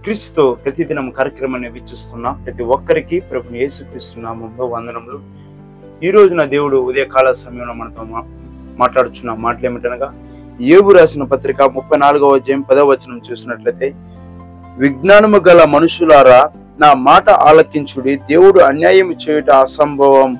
క్రీస్తు ప్రతిదినం కార్యక్రమాన్ని వీక్షిస్తున్న ప్రతి ఒక్కరికి ప్రభుని యేసుక్రీస్తు నామములో వందనములు. ఈ రోజున దేవుడు ఉదయకాల సమయంలో మనతో మాట్లాడుచున్న మాటలు ఏమిటనగా, యోబు రాసిన పత్రిక 34వ అధ్యాయం 10వ వచనం చూసినట్లయితే, విజ్ఞానము గల మనుషులారా నా మాట ఆలకించుడి, దేవుడు అన్యాయం చేయుట అసంభవం.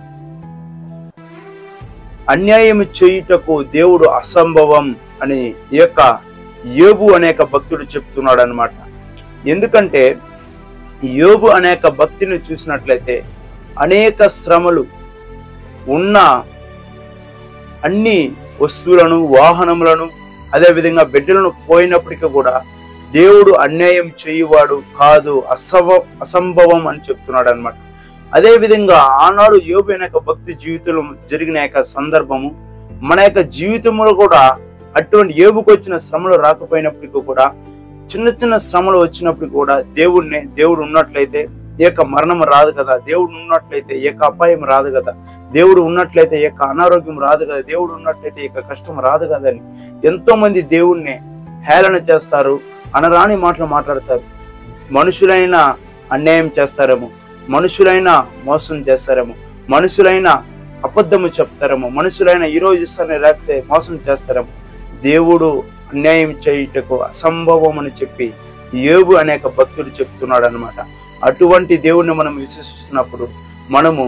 అన్యాయం చేయుటకు దేవుడు అసంభవం అని ఈ యొక్క యోబు అనేక భక్తుడు చెప్తున్నాడు అన్నమాట. ఎందుకంటే యోబు అనేక భక్తిని చూసినట్లయితే అనేక శ్రమలు ఉన్న అన్ని వస్తువులను, వాహనములను, అదేవిధంగా బిడ్డలను పోయినప్పటికీ కూడా దేవుడు అన్యాయం చేయువాడు కాదు, అసంభవం అని చెప్తున్నాడు అనమాట. అదే విధంగా ఆనాడు యోబు అనేక భక్తి జీవితంలో జరిగిన యొక్క సందర్భము మన యొక్క జీవితంలో కూడా అటువంటి యోబుకు వచ్చిన శ్రమలు రాకపోయినప్పటికీ కూడా, చిన్న చిన్న శ్రమలు వచ్చినప్పుడు కూడా దేవుడు ఉన్నట్లయితే ఈ యొక్క మరణం రాదు కదా, దేవుడు ఉన్నట్లయితే ఈ యొక్క అపాయం రాదు కదా, దేవుడు ఉన్నట్లయితే ఈ యొక్క అనారోగ్యం రాదు కదా, దేవుడు ఉన్నట్లయితే ఈ యొక్క కష్టం రాదు కదా అని ఎంతో మంది దేవుణ్ణి హేళన చేస్తారు, అనరాని మాటలు మాట్లాడతారు. మనుషులైనా అన్యాయం చేస్తారేమో, మనుషులైనా మోసం చేస్తారేమో, మనుషులైనా అబద్ధము చెప్తారేమో, మనుషులైనా ఈరోజు ఇస్తానే లేకపోతే మోసం చేస్తారేమో, దేవుడు అన్యాయం చేయుటకు అసంభవం అని చెప్పి యోబు అనేక భక్తుడు చెప్తున్నాడు అనమాట. అటువంటి దేవుడిని మనం విశ్వసిస్తున్నప్పుడు మనము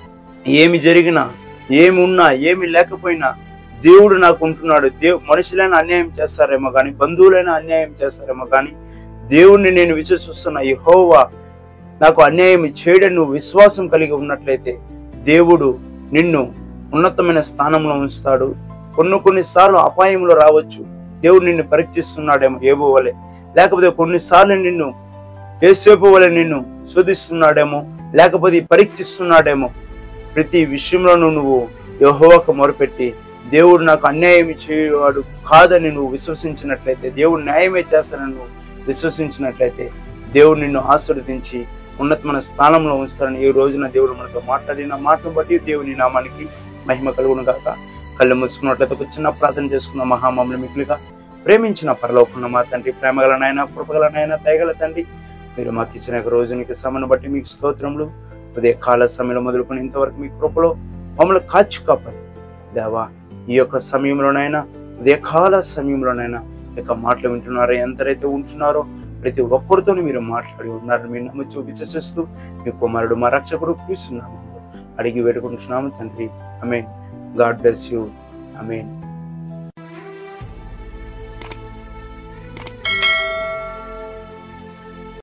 ఏమి జరిగినా, ఏమి ఉన్నా, ఏమి లేకపోయినా దేవుడు నాకు ఉంటున్నాడు. మనుషులైనా అన్యాయం చేస్తారేమో కానీ, బంధువులైనా అన్యాయం చేస్తారేమో కానీ, దేవుణ్ణి నేను విశ్వసిస్తున్న యెహోవా నాకు అన్యాయం చేయడం నువ్వు విశ్వాసం కలిగి ఉన్నట్లయితే దేవుడు నిన్ను ఉన్నతమైన స్థానంలో ఉంచుతాడు. కొన్నిసార్లు అపాయంలో రావచ్చు, దేవుడు నిన్ను పరీక్షిస్తున్నాడేమో యోబు వలె, లేకపోతే కొన్నిసార్లు నిన్ను యేసేపు వలె నిన్ను శోధిస్తున్నాడేమో, లేకపోతే పరీక్షిస్తున్నాడేమో. ప్రతి విషయంలోనూ నువ్వు యెహోవాకు మొరపెట్టి దేవుడు నాకు అన్యాయం చేయవాడు కాదని నువ్వు విశ్వసించినట్లయితే, దేవుడు న్యాయమే చేస్తానని నువ్వు విశ్వసించినట్లయితే దేవుడు నిన్ను ఆశీర్వదించి ఉన్నతమైన స్థానంలో ఉంచుతారని ఈ రోజున దేవుడు మనతో మాట్లాడిన మాటను బట్టి దేవుని నామానికి మహిమ కలుగును గాక. కళ్ళు మూసుకున్నట్లయితే ఒక చిన్న ప్రార్థన చేసుకున్న మహామములు మిగులుగా ప్రేమించిన పరలోకున్న మా తండ్రి, ప్రేమగల నాయన, కృపగల నాయన, దయగల తండ్రి, మీరు మాకు ఇచ్చిన రోజునికి సమను బట్టి మీకు స్తోత్రములు. ఉదయ కాల సమయంలో మొదలుకొని ఇంతవరకు మీ కృపలో మమ్మల్ని కాచి కాపాడు దేవా. ఈ యొక్క సమయంలోనైనా, ఉదయకాల సమయంలోనైనా ఈ యొక్క మాటలు వింటున్నారో, ఎంతరైతే ఉంటున్నారో ప్రతి ఒక్కరితో మీరు మాట్లాడి ఉన్నారని మీరు నమ్ముచూ విశ్వసిస్తూ మీ కుమారుడు మా రక్షకుడు క్రీస్తు నామములో అడిగి వేడుకుంటున్నాము తండ్రి. Amen. God bless you. Amen.